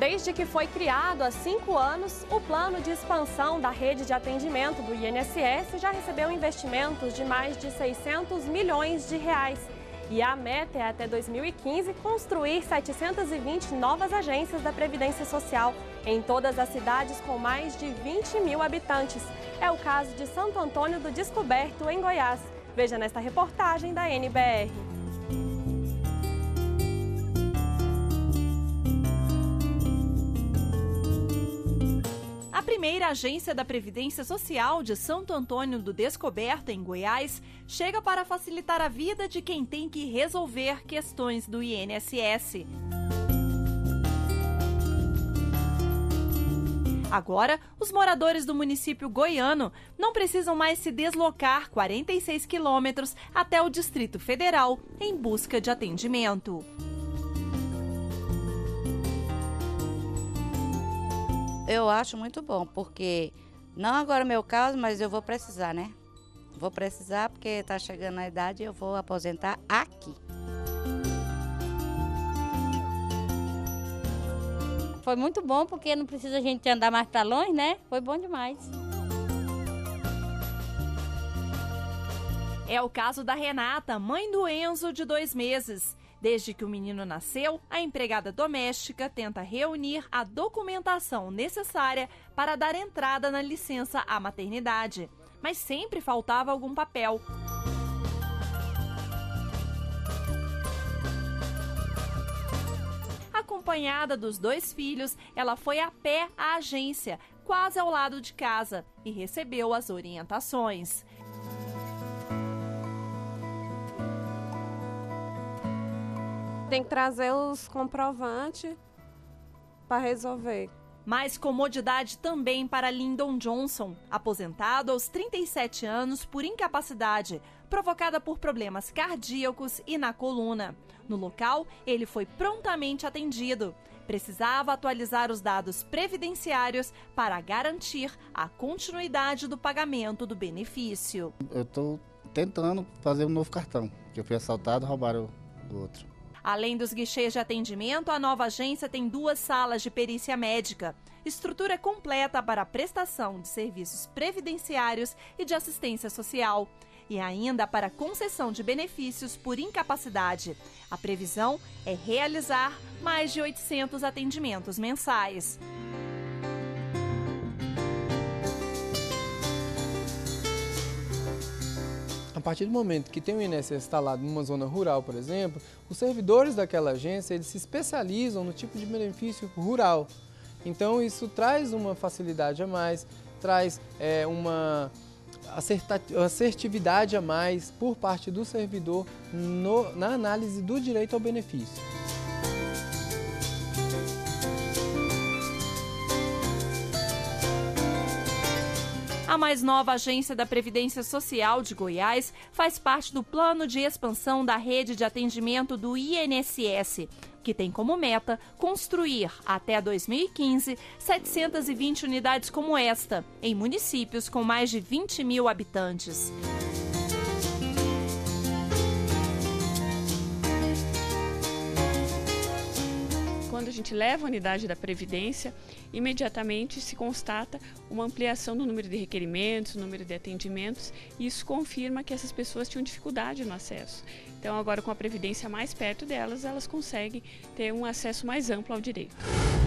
Desde que foi criado há 5 anos, o plano de expansão da rede de atendimento do INSS já recebeu investimentos de mais de 600 milhões de reais. E a meta é, até 2015, construir 720 novas agências da Previdência Social em todas as cidades com mais de 20 mil habitantes. É o caso de Santo Antônio do Descoberto, em Goiás. Veja nesta reportagem da NBR. A primeira agência da Previdência Social de Santo Antônio do Descoberto, em Goiás, chega para facilitar a vida de quem tem que resolver questões do INSS. Agora, os moradores do município goiano não precisam mais se deslocar 46 quilômetros até o Distrito Federal em busca de atendimento. Eu acho muito bom, porque não agora é meu caso, mas eu vou precisar, né? Vou precisar porque está chegando a idade e eu vou aposentar aqui. Foi muito bom, porque não precisa a gente andar mais para longe, né? Foi bom demais. É o caso da Renata, mãe do Enzo, de 2 meses. Desde que o menino nasceu, a empregada doméstica tenta reunir a documentação necessária para dar entrada na licença à maternidade, mas sempre faltava algum papel. Acompanhada dos 2 filhos, ela foi a pé à agência, quase ao lado de casa, e recebeu as orientações. Tem que trazer os comprovantes para resolver. Mais comodidade também para Lyndon Johnson, aposentado aos 37 anos por incapacidade, provocada por problemas cardíacos e na coluna. No local, ele foi prontamente atendido. Precisava atualizar os dados previdenciários para garantir a continuidade do pagamento do benefício. Eu estou tentando fazer um novo cartão, que eu fui assaltado e roubaram o outro. Além dos guichês de atendimento, a nova agência tem 2 salas de perícia médica, estrutura completa para a prestação de serviços previdenciários e de assistência social, e ainda para concessão de benefícios por incapacidade. A previsão é realizar mais de 800 atendimentos mensais. A partir do momento que tem um INSS instalado numa zona rural, por exemplo, os servidores daquela agência eles se especializam no tipo de benefício rural. Então isso traz uma facilidade a mais, traz uma assertividade a mais por parte do servidor na análise do direito ao benefício. A mais nova agência da Previdência Social de Goiás faz parte do plano de expansão da rede de atendimento do INSS, que tem como meta construir, até 2015, 720 unidades como esta, em municípios com mais de 20 mil habitantes. Quando a gente leva a unidade da Previdência, imediatamente se constata uma ampliação no número de requerimentos, no número de atendimentos, e isso confirma que essas pessoas tinham dificuldade no acesso. Então agora, com a Previdência mais perto delas, elas conseguem ter um acesso mais amplo ao direito.